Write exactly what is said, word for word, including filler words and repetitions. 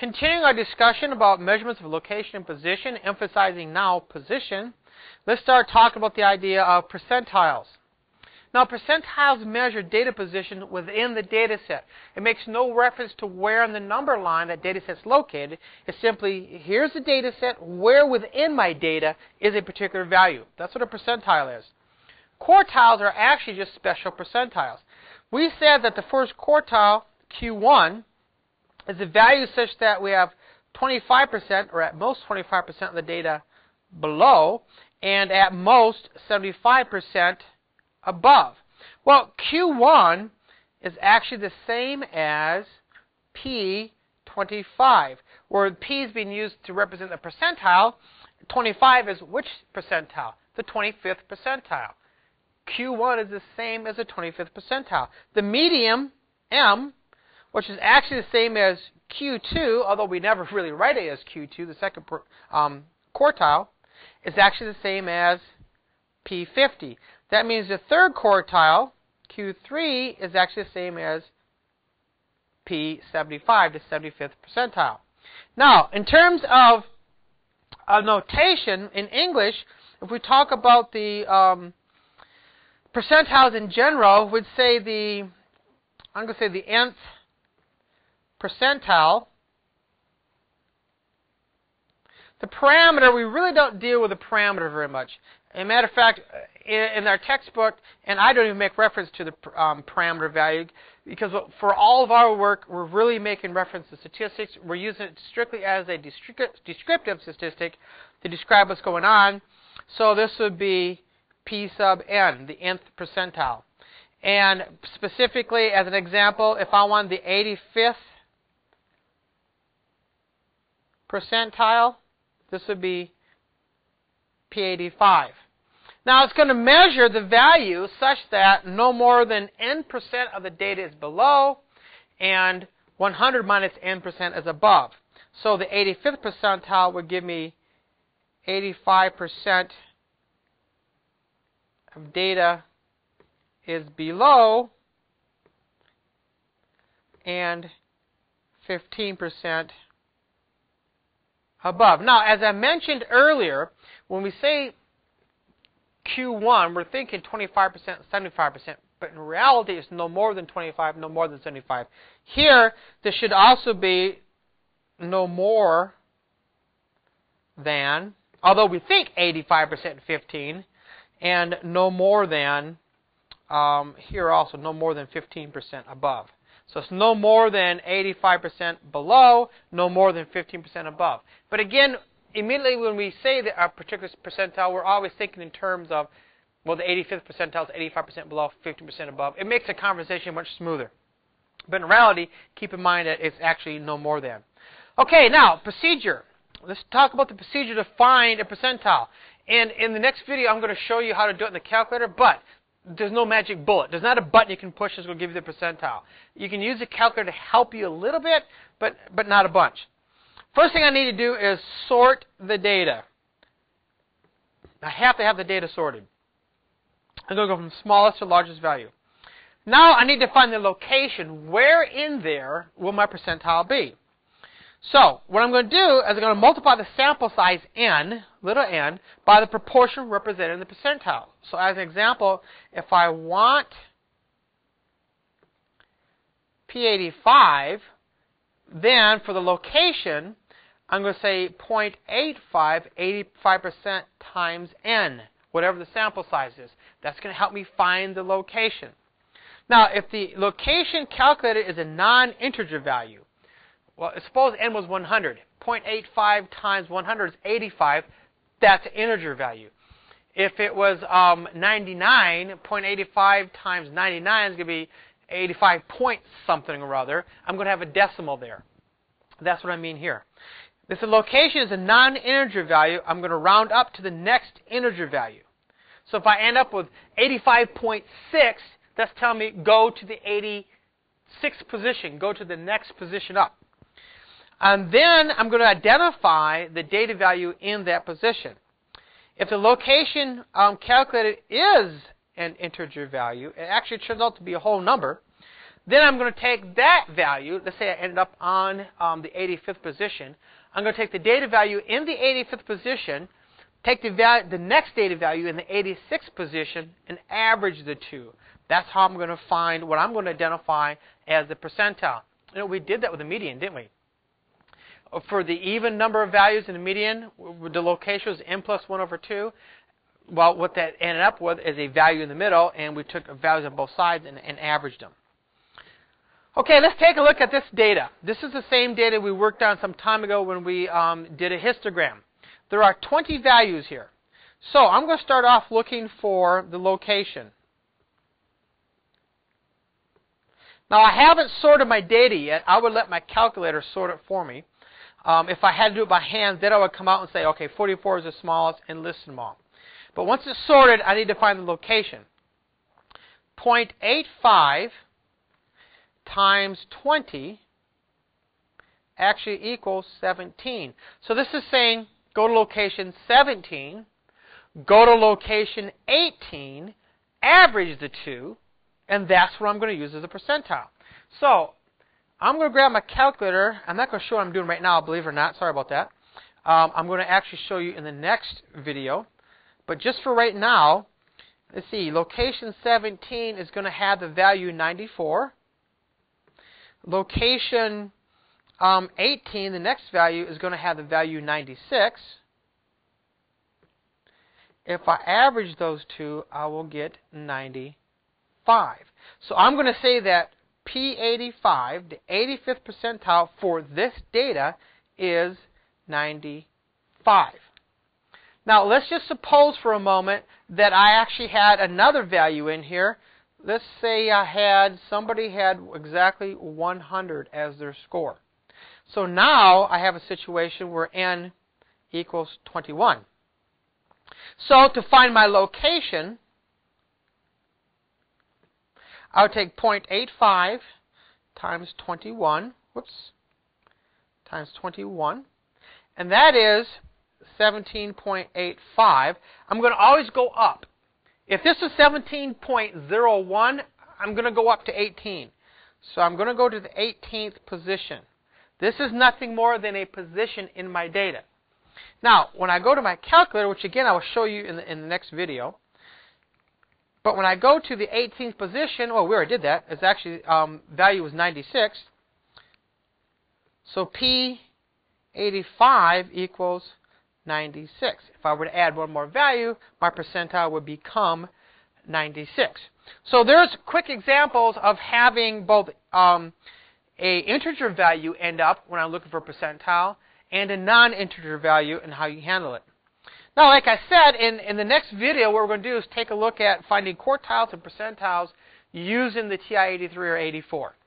Continuing our discussion about measurements of location and position, emphasizing now position, let's start talking about the idea of percentiles. Now, percentiles measure data position within the data set. It makes no reference to where in the number line that data set is located. It's simply, here's the data set, where within my data is a particular value. That's what a percentile is. Quartiles are actually just special percentiles. We said that the first quartile, Q one, is a value such that we have twenty-five percent, or at most twenty-five percent of the data below, and at most seventy-five percent above. Well, Q one is actually the same as P twenty-five, where P is being used to represent the percentile. twenty-five is which percentile? The twenty-fifth percentile. Q one is the same as the twenty-fifth percentile. The medium, M, which is actually the same as Q two, although we never really write it as Q two, the second um, quartile, is actually the same as P fifty. That means the third quartile, Q three, is actually the same as P seventy-five, the seventy-fifth percentile. Now, in terms of uh, notation in English, if we talk about the um, percentiles in general, we'd say the, I'm going to say the nth percentile. The parameter, we really don't deal with the parameter very much. As a matter of fact, in, in our textbook, and I don't even make reference to the um, parameter value, because for all of our work, we're really making reference to statistics. We're using it strictly as a descriptive statistic to describe what's going on. So this would be P sub n, the nth percentile. And specifically, as an example, if I wanted the eighty-fifth percentile, this would be P eighty-five. Now, it's going to measure the value such that no more than n percent of the data is below, and one hundred minus n percent is above. So the eighty-fifth percentile would give me eighty-five percent of data is below, and fifteen percent above. Now, as I mentioned earlier, when we say Q one, we're thinking twenty-five percent, seventy-five percent, but in reality, it's no more than twenty-five, no more than seventy-five. Here, this should also be no more than, although we think eighty-five percent and fifteen, and no more than, um, here also, no more than fifteen percent above. So it's no more than eighty-five percent below, no more than fifteen percent above. But again, immediately when we say that a particular percentile, we're always thinking in terms of, well, the eighty-fifth percentile is eighty-five percent below, fifteen percent above. It makes the conversation much smoother. But in reality, keep in mind that it's actually no more than. Okay, now, procedure. Let's talk about the procedure to find a percentile. And in the next video, I'm going to show you how to do it in the calculator, but there's no magic bullet. There's not a button you can push that's going to give you the percentile. You can use the calculator to help you a little bit, but, but not a bunch. First thing I need to do is sort the data. I have to have the data sorted. I'm going to go from smallest to largest value. Now I need to find the location. Where in there will my percentile be? So what I'm going to do is I'm going to multiply the sample size n, little n, by the proportion represented in the percentile. So as an example, if I want P eighty-five, then for the location, I'm going to say zero point eight five, eighty-five percent times n, whatever the sample size is. That's going to help me find the location. Now, if the location calculated is a non-integer value, well, suppose n was one hundred. zero point eight five times one hundred is eighty-five. That's an integer value. If it was um, ninety-nine, zero point eight five times ninety-nine is going to be eighty-five point something or other. I'm going to have a decimal there. That's what I mean here. If the location is a non-integer value, I'm going to round up to the next integer value. So if I end up with eighty-five point six, that's telling me go to the eighty-sixth position, go to the next position up. And then I'm going to identify the data value in that position. If the location um, calculated is an integer value, it actually turns out to be a whole number, Then I'm going to take that value. Let's say I ended up on um, the eighty-fifth position. I'm going to take the data value in the eighty-fifth position, take the, val the next data value in the eighty-sixth position, and average the two. That's how I'm going to find what I'm going to identify as the percentile. You know, we did that with the median, didn't we? For the even number of values in the median, the location was n plus one over two. Well, what that ended up with is a value in the middle, and we took values on both sides and, and averaged them. Okay, let's take a look at this data. This is the same data we worked on some time ago when we um, did a histogram. There are twenty values here. So I'm going to start off looking for the location. Now, I haven't sorted my data yet. I would let my calculator sort it for me. Um, if I had to do it by hand, then I would come out and say, okay, forty-four is the smallest, and list them all. But once it's sorted, I need to find the location. zero point eight five times twenty actually equals seventeen. So this is saying go to location seventeen, go to location eighteen, average the two, and that's what I'm going to use as a percentile. So I'm going to grab my calculator. I'm not going to show what I'm doing right now, believe it or not. Sorry about that. Um, I'm going to actually show you in the next video. But just for right now, let's see. Location seventeen is going to have the value ninety-four. Location um, eighteen, the next value, is going to have the value ninety-six. If I average those two, I will get ninety-five. So I'm going to say that P eighty-five, the eighty-fifth percentile for this data, is ninety-five. Now, let's just suppose for a moment that I actually had another value in here. Let's say I had, somebody had exactly one hundred as their score. So now I have a situation where n equals twenty-one. So to find my location, I would take zero point eight five times twenty-one, whoops, times twenty-one, and that is seventeen point eight five. I'm going to always go up. If this is seventeen point zero one, I'm going to go up to eighteen. So I'm going to go to the eighteenth position. This is nothing more than a position in my data. Now, when I go to my calculator, which again I will show you in the, in the next video, but when I go to the eighteenth position, oh, we already did that. It's actually, um, value was ninety-six. So P eighty-five equals ninety-six. If I were to add one more value, my percentile would become ninety-six. So there's quick examples of having both um, a integer value end up when I'm looking for percentile and a non-integer value and how you handle it. Now, like I said, in, in the next video, what we're going to do is take a look at finding quartiles and percentiles using the T I eighty-three or eighty-four.